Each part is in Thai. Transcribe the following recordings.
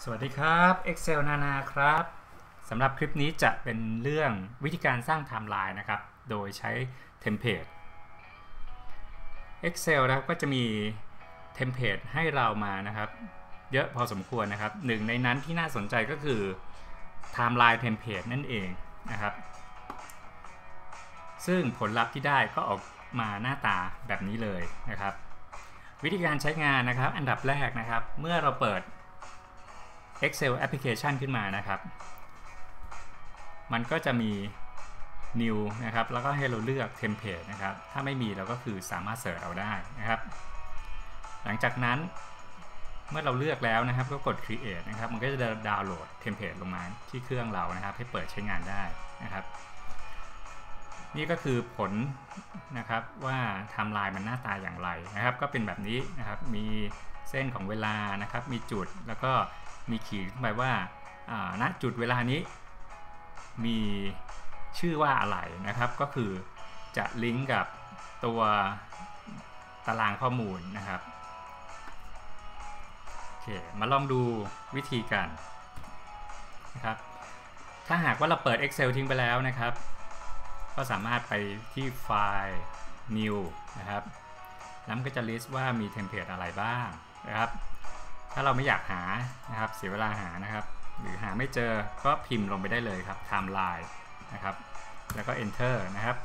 สวัสดีครับ Excel นานาครับสำหรับคลิปนี้จะเป็นเรื่องวิธีการสร้างไทม์ไลน์นะครับโดยใช้เทมเพลต Excel นะครับก็จะมีเทมเพลตให้เรามานะครับเยอะพอสมควรนะครับหนึ่งในนั้นที่น่าสนใจก็คือ Timeline Template นั่นเองนะครับซึ่งผลลัพธ์ที่ได้ก็ออกมาหน้าตาแบบนี้เลยนะครับวิธีการใช้งานนะครับอันดับแรกนะครับเมื่อเราเปิดExcel Application ขึ้นมานะครับมันก็จะมี New นะครับแล้วก็ให้เราเลือก Template นะครับถ้าไม่มีเราก็คือสามารถเสิร์ชเอาได้นะครับหลังจากนั้นเมื่อเราเลือกแล้วนะครับก็กด Create นะครับมันก็จะดาวน์โหลด Template ลงมาที่เครื่องเรานะครับให้เปิดใช้งานได้นะครับนี่ก็คือผลนะครับว่าไทม์ไลน์มันหน้าตาอย่างไรนะครับก็เป็นแบบนี้นะครับมีเส้นของเวลานะครับมีจุดแล้วก็มีขีดขึ้นไปว่าณจุดเวลานี้มีชื่อว่าอะไรนะครับก็คือจะลิงก์กับตัวตารางข้อมูลนะครับโอเคมาลองดูวิธีกันนะครับถ้าหากว่าเราเปิด Excel ทิ้งไปแล้วนะครับก็สามารถไปที่ไฟล์ New นะครับแล้วมันก็จะ list ว่ามีเทมเพลตอะไรบ้างนะครับถ้าเราไม่อยากหานะครับเสียเวลาหานะครับหรือหาไม่เจอก็พิมพ์ลงไปได้เลยครับ Timeline นะครับแล้วก็ Enter นะครับ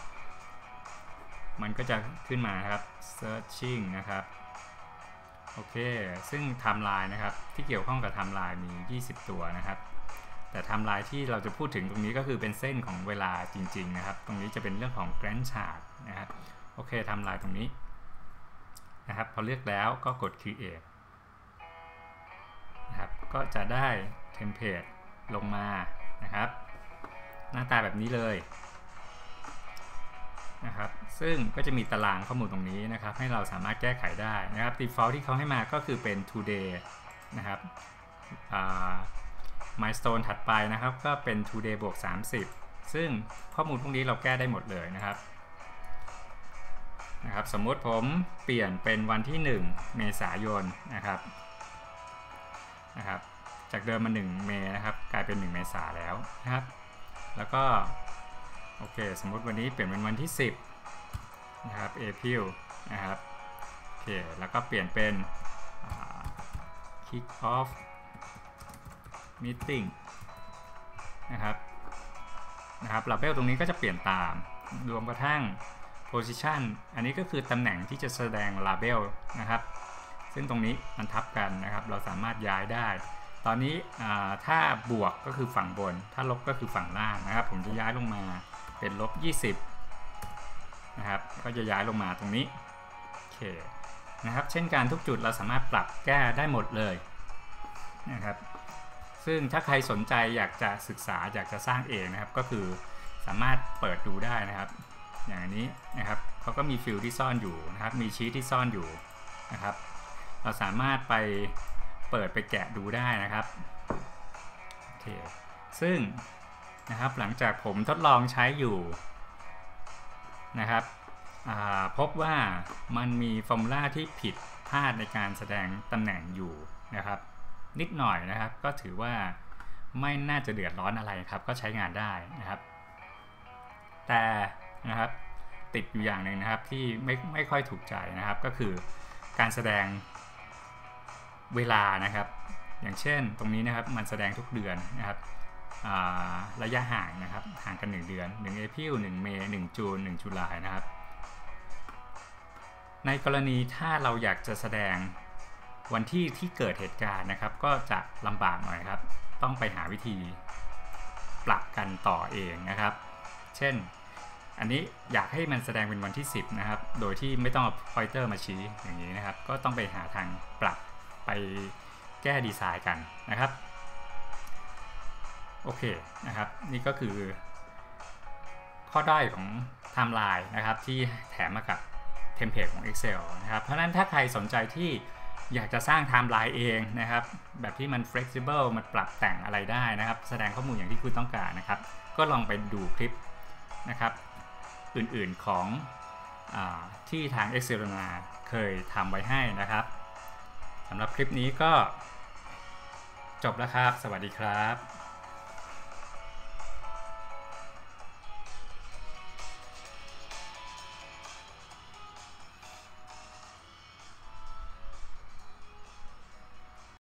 มันก็จะขึ้นมาครับ Searching นะครับโอเคซึ่ง Timeline นะครับที่เกี่ยวข้องกับ Timeline มี20ตัวนะครับแต่ไทม์ไลน์ที่เราจะพูดถึงตรงนี้ก็คือเป็นเส้นของเวลาจริงๆนะครับตรงนี้จะเป็นเรื่องของ Gantt chart นะครับโอเคไทม์ไลน์ตรงนี้นะครับพอเลือกแล้วก็กด Create นะครับก็จะได้เทมเพลตลงมานะครับหน้าตาแบบนี้เลยนะครับซึ่งก็จะมีตารางข้อมูลตรงนี้นะครับให้เราสามารถแก้ไขได้นะครับ default ที่เขาให้มาก็คือเป็น today นะครับmilestone ถัดไปนะครับก็เป็น today บวก30ซึ่งข้อมูลพวกนี้เราแก้ได้หมดเลยนะครับสมมติผมเปลี่ยนเป็นวันที่1เมษายนนะครับจากเดิมมา1เมษนะครับกลายเป็น1เมษาแล้วนะครับแล้วก็โอเคสมมติวันนี้เปลี่ยนเป็นวันที่10นะครับ April นะครับโอเคแล้วก็เปลี่ยนเป็นkick off meeting นะครับlabel ตรงนี้ก็จะเปลี่ยนตามรวมกระทั่ง position อันนี้ก็คือตำแหน่งที่จะแสดง label นะครับซึ่งตรงนี้มันทับกันนะครับเราสามารถย้ายได้ตอนนี้ถ้าบวกก็คือฝั่งบนถ้าลบก็คือฝั่งล่างนะครับผมจะย้ายลงมาเป็นลบ20นะครับก็จะย้ายลงมาตรงนี้โอเคนะครับเช่นกันทุกจุดเราสามารถปรับแก้ได้หมดเลยนะครับซึ่งถ้าใครสนใจอยากจะศึกษาอยากจะสร้างเองนะครับก็คือสามารถเปิดดูได้นะครับอย่างนี้นะครับเขาก็มีฟิลที่ซ่อนอยู่นะครับมีชีทที่ซ่อนอยู่นะครับเราสามารถไปเปิดไปแกะดูได้นะครับโอเคซึ่งนะครับหลังจากผมทดลองใช้อยู่นะครับพบว่ามันมีฟอร์มูลาที่ผิดพลาดในการแสดงตำแหน่งอยู่นะครับนิดหน่อยนะครับก็ถือว่าไม่น่าจะเดือดร้อนอะไรครับก็ใช้งานได้นะครับแต่นะครับติดอยู่อย่างหนึ่งนะครับที่ไม่ค่อยถูกใจนะครับก็คือการแสดงเวลานะครับอย่างเช่นตรงนี้นะครับมันแสดงทุกเดือนนะครับระยะห่างนะครับห่างกัน1เดือน1 April 1 เมษ1 จูน1 จุลายนะครับในกรณีถ้าเราอยากจะแสดงวันที่เกิดเหตุการณ์นะครับก็จะลำบากหน่อยครับต้องไปหาวิธีปรับกันต่อเองนะครับเช่นอันนี้อยากให้มันแสดงเป็นวันที่10นะครับโดยที่ไม่ต้องเอาพอยเตอร์มาชี้อย่างนี้นะครับก็ต้องไปหาทางปรับไปแก้ดีไซน์กันนะครับโอเคนะครับนี่ก็คือข้อด้อยของไทม์ไลน์นะครับที่แถมมากับเทมเพลตของ Excel นะครับเพราะฉะนั้นถ้าใครสนใจที่อยากจะสร้างไทม์ไลน์เองนะครับแบบที่มัน flexible มันปรับแต่งอะไรได้นะครับแสดงข้อมูลอย่างที่คุณต้องการนะครับก็ลองไปดูคลิปนะครับอื่นๆของที่ทาง Excel เคยทำไว้ให้นะครับสำหรับคลิปนี้ก็จบแล้วครับสวัสดีครับ